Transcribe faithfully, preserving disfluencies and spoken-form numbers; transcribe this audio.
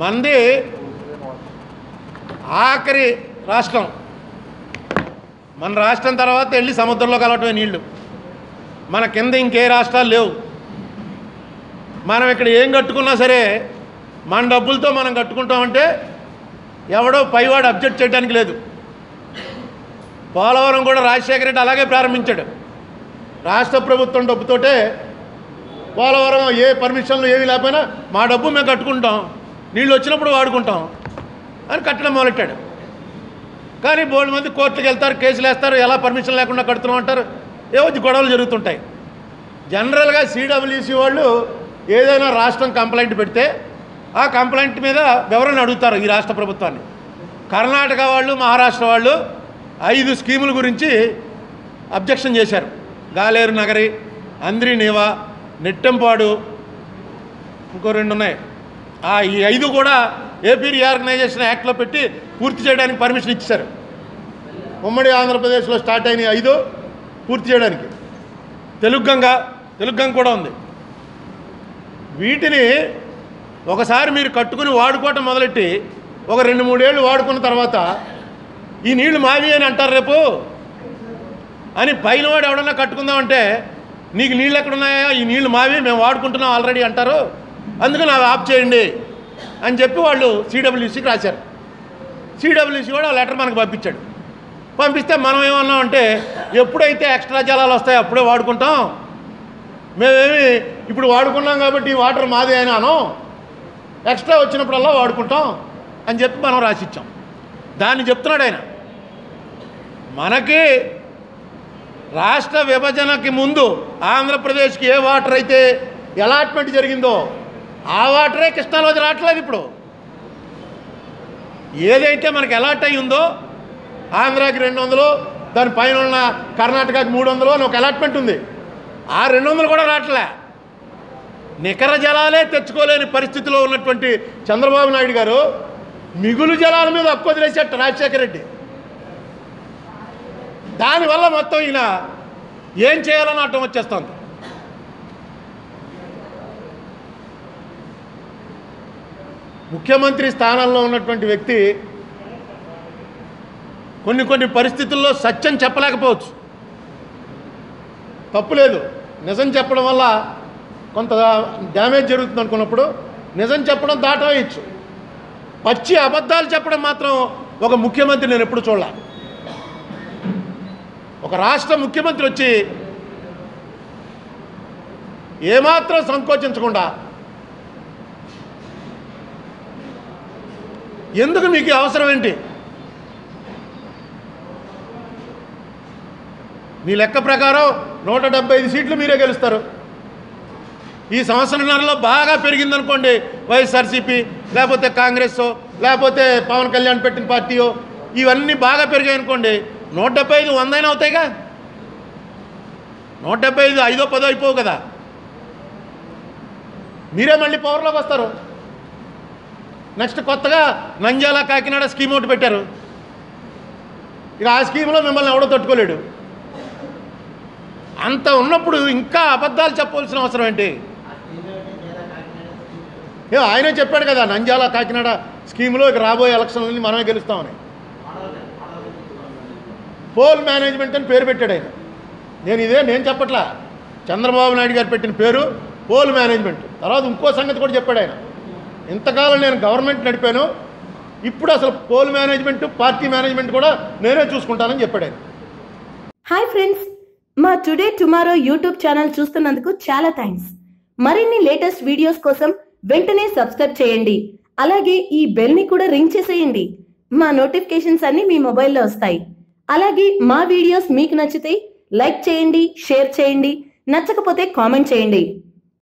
మంది ఆఖరి రాష్ట్రం. మన రాష్ట్రం తర్వాత వెళ్ళి సముద్రంలో కలవటమే నీళ్లు. మన కింద ఇంకే రాష్ట్రాలు లేవు. మనం ఇక్కడ ఏం కట్టుకున్నా సరే మన డబ్బులతో మనం కట్టుకుంటామంటే ఎవడో పైవాడు అబ్జెక్ట్ చేయడానికి లేదు. పోలవరం కూడా రాజశేఖర రెడ్డి అలాగే ప్రారంభించాడు. రాష్ట్ర ప్రభుత్వం డబ్బుతోటే పోలవరం ఏ పర్మిషన్లు ఏమీ లేకపోయినా మా డబ్బు మేము కట్టుకుంటాం, నీళ్ళు వచ్చినప్పుడు వాడుకుంటాం అని కట్టడం మొదలెట్టాడు. కానీ బోల్డ్ మంది కోర్టుకు వెళ్తారు, కేసులు వేస్తారు, ఎలా పర్మిషన్ లేకుండా కడుతున్నాం అంటారు, ఏవో గొడవలు జరుగుతుంటాయి. జనరల్గా సిడబ్ల్యూసి వాళ్ళు ఏదైనా రాష్ట్రం కంప్లైంట్ పెడితే ఆ కంప్లైంట్ మీద వివరణ అడుగుతారు ఈ రాష్ట్ర ప్రభుత్వాన్ని. కర్ణాటక వాళ్ళు, మహారాష్ట్ర వాళ్ళు ఐదు స్కీముల గురించి అబ్జెక్షన్ చేశారు. గాలేరు నగరి, అంద్రి నీవా, నెట్టెంపాడు, ఇంకో రెండు ఉన్నాయి. ఈ ఐదు కూడా ఏపీ రీఆర్గనైజేషన్ యాక్ట్లో పెట్టి పూర్తి చేయడానికి పర్మిషన్ ఇచ్చారు. ఉమ్మడి ఆంధ్రప్రదేశ్లో స్టార్ట్ అయిన ఐదు పూర్తి చేయడానికి. తెలుగంగ తెలుగంగ కూడా ఉంది. వీటిని ఒకసారి మీరు కట్టుకుని వాడుకోవటం మొదలెట్టి ఒక రెండు మూడేళ్ళు వాడుకున్న తర్వాత ఈ నీళ్లు మావి అని అంటారు రేపు అని పైన వాడు ఎవడన్నా కట్టుకుందామంటే నీకు నీళ్ళు ఎక్కడున్నాయా, ఈ నీళ్లు మావి, మేము వాడుకుంటున్నాం ఆల్రెడీ అంటారు, అందుకని అవి ఆఫ్ చేయండి అని చెప్పి వాళ్ళు సిడబ్ల్యూసీకి రాశారు. సిడబ్ల్యూసీ కూడా ఆ లెటర్ మనకు పంపించాడు. పంపిస్తే మనం ఏమన్నామంటే ఎప్పుడైతే ఎక్స్ట్రా జలాలు వస్తాయో అప్పుడే వాడుకుంటాం, మేమేమి ఇప్పుడు వాడుకున్నాం కాబట్టి ఈ వాటర్ మాదే అయినాను, ఎక్స్ట్రా వచ్చినప్పుడల్లా వాడుకుంటాం అని చెప్పి మనం రాసిచ్చాం. దాన్ని చెప్తున్నాడు ఆయన. మనకి రాష్ట్ర విభజనకి ముందు ఆంధ్రప్రదేశ్కి ఏ వాటర్ అయితే అలాట్మెంట్ జరిగిందో ఆ వాటరే కృష్ణాలోకి రావట్లేదు. ఇప్పుడు ఏదైతే మనకి అలాట్ అయి ఉందో ఆంధ్రాకి రెండు వందలు, దాని పైన ఉన్న కర్ణాటకకి మూడు వందలు అని ఒక అలాట్మెంట్ ఉంది. ఆ రెండు వందలు కూడా రావట్లే. నికర జలాలే తెచ్చుకోలేని పరిస్థితిలో ఉన్నటువంటి చంద్రబాబు నాయుడు గారు మిగులు జలాల మీద హక్కు వదిలేసేట రాజశేఖర రెడ్డి. దానివల్ల మొత్తం ఈయన ఏం చేయాలని అర్థం వచ్చేస్తుంది. ముఖ్యమంత్రి స్థానంలో ఉన్నటువంటి వ్యక్తి కొన్ని కొన్ని పరిస్థితుల్లో సత్యం చెప్పలేకపోవచ్చు, తప్పులేదు. నిజం చెప్పడం వల్ల కొంత డ్యామేజ్ జరుగుతుంది అనుకున్నప్పుడు నిజం చెప్పడం దాటవేయచ్చు. పచ్చి అబద్ధాలు చెప్పడం మాత్రం ఒక ముఖ్యమంత్రి నేను ఎప్పుడు చూడలే. ఒక రాష్ట్ర ముఖ్యమంత్రి వచ్చి ఏమాత్రం సంకోచించకుండా ఎందుకు మీకు అవసరం ఏంటి, మీ లెక్క ప్రకారం నూట డెబ్బై ఐదు సీట్లు మీరే గెలుస్తారు. ఈ సంవత్సరంన్నరలో బాగా పెరిగిందనుకోండి వైఎస్ఆర్సీపీ, లేకపోతే కాంగ్రెస్, లేకపోతే పవన్ కళ్యాణ్ పెట్టిన పార్టీయో, ఇవన్నీ బాగా పెరిగాయి అనుకోండి, నూట డెబ్బై ఐదు వందైనా అవుతాయిగా. నూట డెబ్బై ఐదు ఐదో పదో అయిపోవు కదా, మీరే మళ్ళీ పవర్లోకి వస్తారు. నెక్స్ట్ కొత్తగా నంద్యాల కాకినాడ స్కీమ్ ఒకటి పెట్టారు. ఇక ఆ స్కీమ్లో మిమ్మల్ని ఎవడో తట్టుకోలేడు. అంత ఉన్నప్పుడు ఇంకా అబద్ధాలు చెప్పవలసిన అవసరం ఏంటి? ఆయనే చెప్పాడు కదా నంద్యాల కాకినాడ స్కీమ్లో ఇక రాబోయే ఎలక్షన్లని మనమే గెలుస్తామని. పోల్ మేనేజ్మెంట్ అని పేరు పెట్టాడు ఆయన. నేను ఇదే నేను చెప్పట్లా, చంద్రబాబు నాయుడు గారు పెట్టిన పేరు పోల్ మేనేజ్మెంట్. తర్వాత ఇంకో సంగతి కూడా చెప్పాడు ఆయన, ఇంతకాలం నేను గవర్నమెంట్ నడిపాను, ఇప్పుడు అసలు పోల్ మేనేజ్మెంట్, పార్టీ మేనేజ్మెంట్ కూడా నేనే చూసుకుంటానని చెప్పాడు ఆయన. హాయ్ ఫ్రెండ్స్, మా టుడే టుమారో యూట్యూబ్ ఛానల్ చూస్తున్నందుకు చాలా థ్యాంక్స్. మరిన్ని లేటెస్ట్ వీడియోస్ కోసం వెంటనే సబ్స్క్రైబ్ చేయండి. అలాగే ఈ బెల్ ని కూడా రింగ్ చేసేయండి. మా నోటిఫికేషన్స్ అన్ని మీ మొబైల్లో వస్తాయి. అలాగే మా వీడియోస్ మీకు నచ్చితే లైక్ చేయండి, షేర్ చేయండి, నచ్చకపోతే కామెంట్ చేయండి.